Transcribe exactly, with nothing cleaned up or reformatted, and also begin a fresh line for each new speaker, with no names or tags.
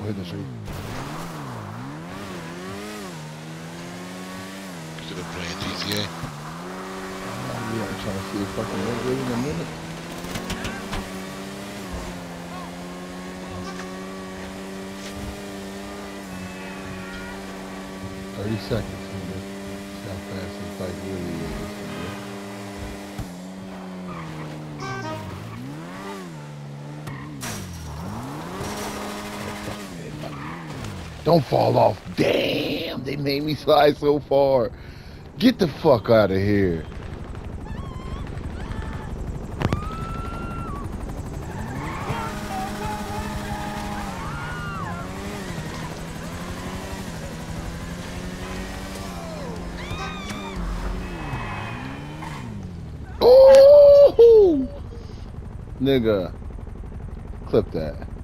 hit the tree.
Should have played G T A.
Yeah, I'm trying to see if I can make it in a minute. Thirty seconds, nigga. See how fast this bike really is, nigga. Don't fall off. Damn, they made me slide so far. Get the fuck out of here. Oh, nigga, clip that.